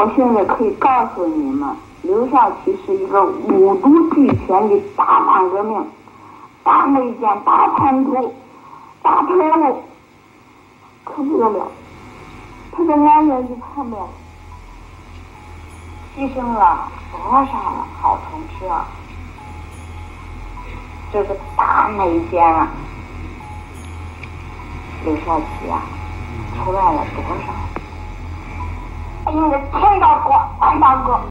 我现在可以告诉你们，刘少奇是一个五毒俱全的大反革命、大内奸、大叛徒、大特务，可不得了！他在俺眼睛旁边牺牲了多少好同志啊！这个大内奸啊，刘少奇啊，出来了多少？哎呦，我天大哥，万大哥！